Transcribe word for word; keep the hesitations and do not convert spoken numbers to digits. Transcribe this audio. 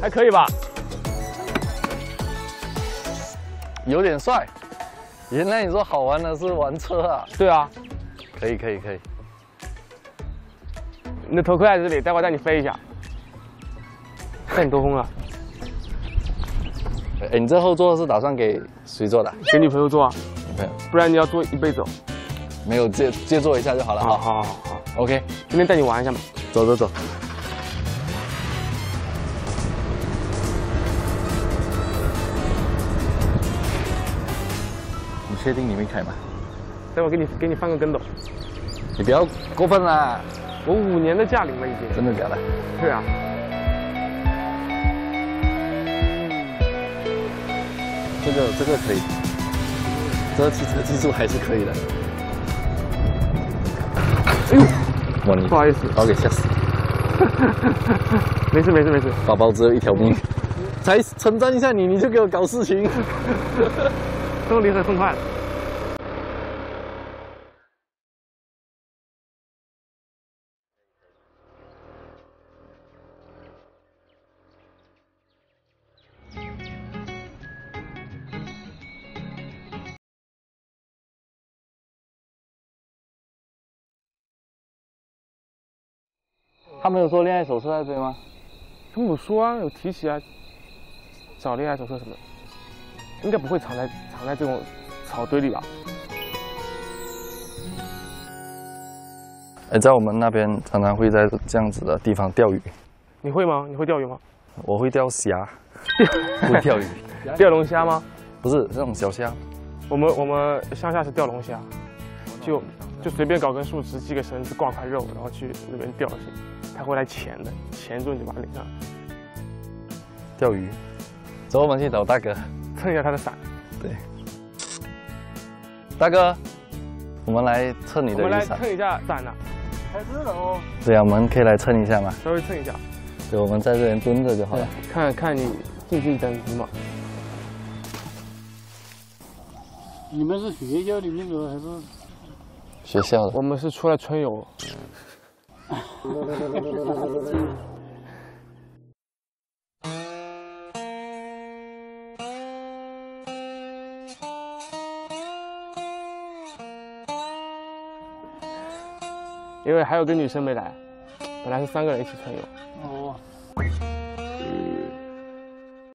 还可以吧？ 有点帅。原来你说好玩的是玩车啊？ 对啊， 可以可以可以。 你的头盔在这里，待会带你飞一下。看你多疯啊！ 哎，你这后座是打算给谁坐的？ 给女朋友坐啊， 女朋友， 不然你要坐一辈子哦。 没有借借坐一下就好了。 好好好好 ，OK， 今天带你玩一下嘛。 走走走。你确定你会开吗？ 待会给你给你翻个跟斗。 你不要过分啦！ 我五年的驾龄了已经。 真的假的？ 对啊。 这个这个可以，这个汽车技术还是可以的。 哎呦， 哇你不好意思， 把我给吓死。 没事没事没事， 宝宝只有一条命，才称赞一下你，你就给我搞事情。 动力很痛快。 他们有说恋爱手册在这边吗？ 他们有说啊，有提起啊，找恋爱手册什么的，应该不会藏在藏在这种草堆里吧？ 哎，在我们那边常常会在这样子的地方钓鱼。 你会吗？你会钓鱼吗？ 我会钓虾，不会钓鱼。 钓龙虾吗？ 不是这种小虾。 我们我们乡下是钓龙虾，就就随便搞根树枝，系个绳子，挂块肉，然后去那边钓去。他会来钳的，钳住你就把它领上。 钓鱼，走，我们去找大哥， 蹭一下他的伞。 对，大哥，我们来蹭你的雨伞。 我们来蹭一下伞呢。开始了哦。 对啊，我们可以来蹭一下吗？ 稍微蹭一下。 对，我们在这边蹲着就好了。 看看你进不进等级嘛。 你们是学校里面的还是？ 学校的。 我们是出来春游。因为还有个女生没来，本来是三个人一起春游。 哦。